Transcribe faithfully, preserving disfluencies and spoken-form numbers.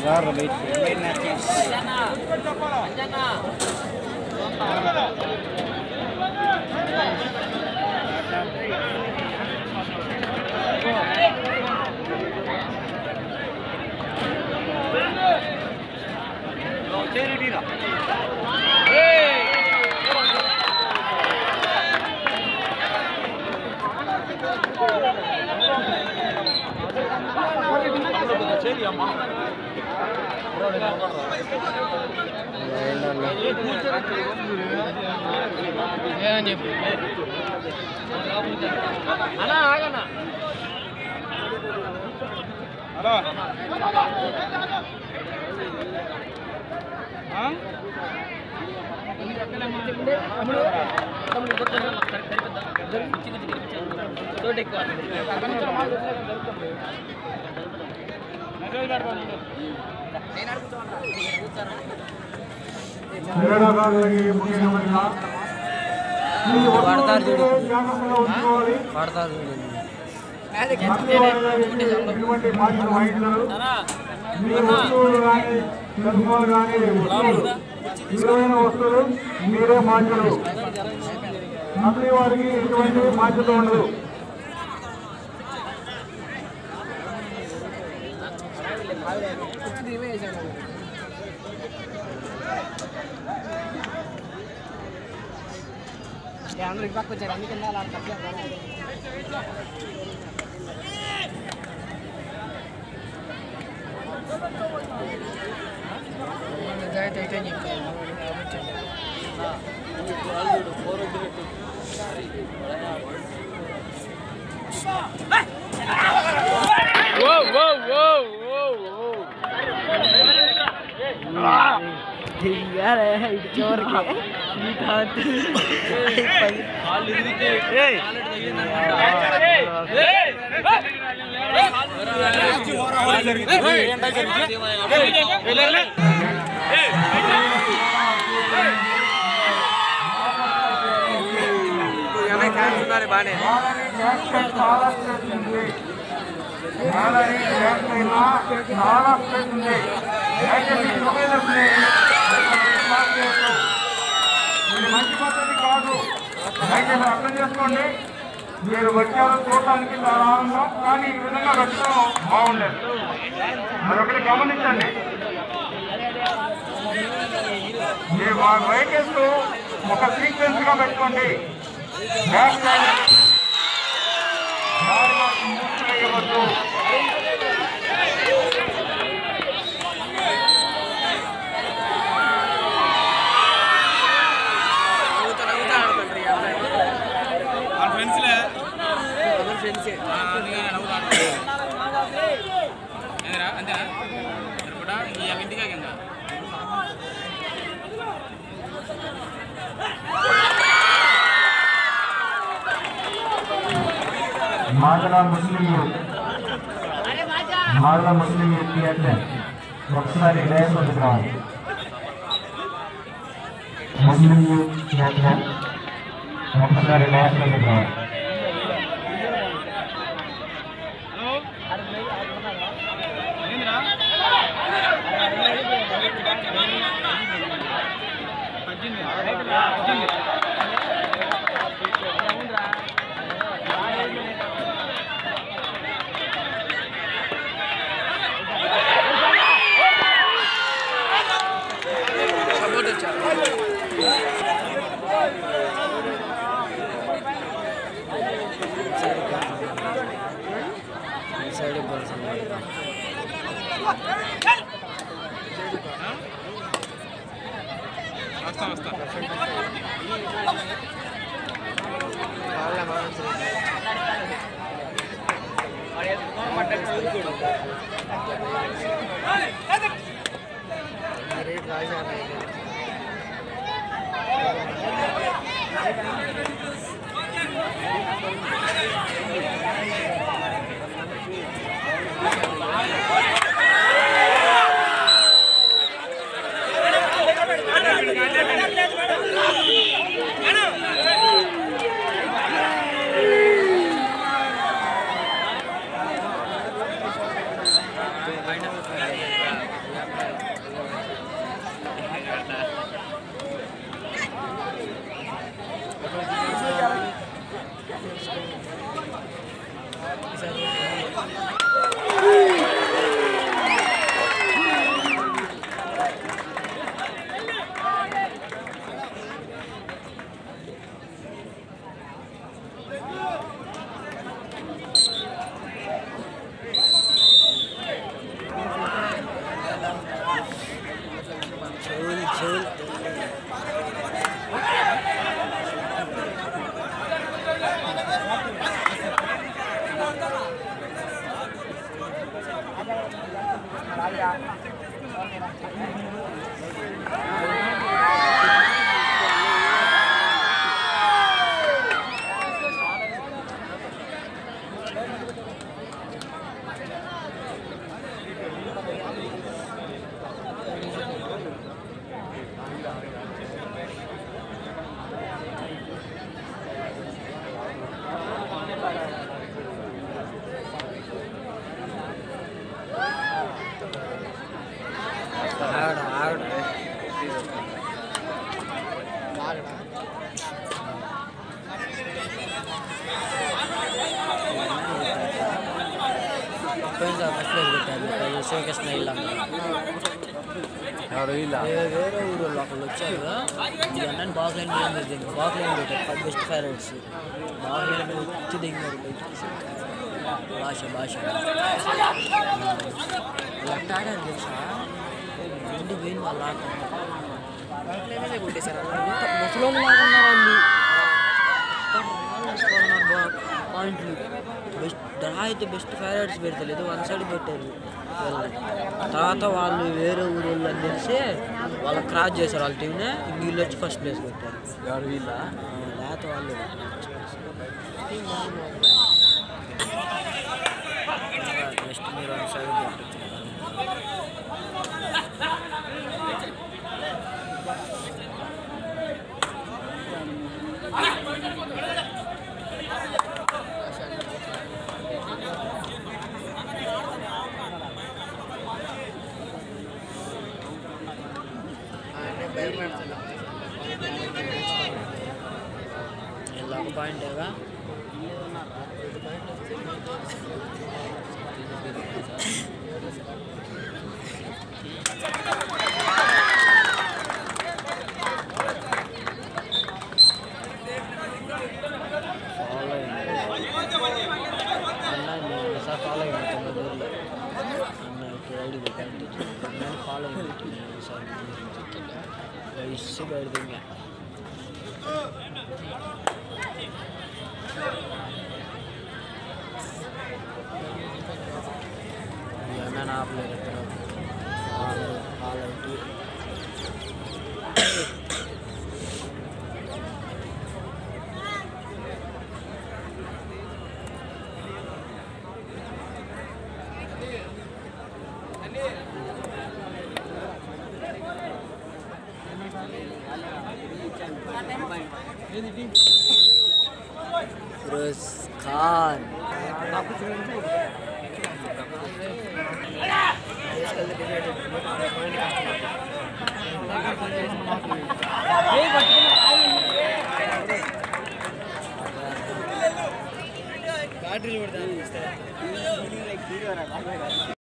यार wait wait match అన్నా ఆగన్నా hello ఆ తమ్ముడు తమ్ముడు కొట్టన్నా సరిపోద్దా చిన్న చిన్న తోట ఎక్కువ నేను అడుగుతాను కూర్చోనా వాడతారు చూడు వాడతారు చూడు వస్తువులు మీరే మార్చరు అసలు వారికి ఎటువంటి బాధ్యత ఉండదు. అందరూ ఇటు పక్క వచ్చారు అందుకని అలా జాగ్రత్త అయితే చెప్తాను यार चोर के बाने మంచి పద్ధతి కాదు. దయచేసి అర్థం చేసుకోండి. మీరు వచ్చారు చూడటానికి చాలా ఆనందం, కానీ ఈ విధంగా పెట్టడం బాగుండేది. మరొకటి గమనించండి, మీ వెహికల్స్ ఒక సీక్వెన్స్ గా పెట్టుకోండి. బ్యాక్ సైడ్ వేయవద్దు. మాదల ముస్లిం మాదల ముస్లిం థియేటర్ ఒకసారి డ్యాన్స్ వదులుకోవాలి. ముస్లిం థియేటర్ ఒకసారి డ్యాన్స్ వదులుకోవాలి. వేరే ఊరు ఒకళ్ళు వచ్చారు ఈ అన్నని బాక్లైన్ దిగింది బాక్లైన్ పెట్టారు బెస్ట్ ఫైనల్స్ బాక్లైన్ వచ్చి దిగారు బయటికి భాష భాష ఎట్ట ఆడారు తెలుసా ఇంటి పోయిన వాళ్ళు ఆడుతున్నారు కొట్టేశారు ముసలోళ్ళు లాగున్నారు వాళ్ళు పాయింట్లు బెస్ట్ డ్రా అయితే బెస్ట్ ఫైనల్స్ పెడతలేదు వన్ సైడ్ పెట్టారు తర్వాత వాళ్ళు వేరే ఊరు అని తెలిసి వాళ్ళు క్రాస్ చేశారు వాళ్ళ టీంని వీళ్ళు వచ్చి ఫస్ట్ ప్లేస్ పెట్టారు ఎవరు వీళ్ళ లేకపోతే వాళ్ళు నెక్స్ట్ మీరు వన్ సైడ్ ఇలా ఒక పాయింట్ ఏగా ఫాలో అయింది సార్ ఫాలో అయింది తొమ్మిది ఊర్లో అన్న ఇప్పుడు ఐడి పెట్టండి అన్నని ఫాలో అయింది సార్ ఇసు పెడుతుంది అన్న ఆపలేదు ఫాలో ఫాలో అయింది फिरोज खान बैटरी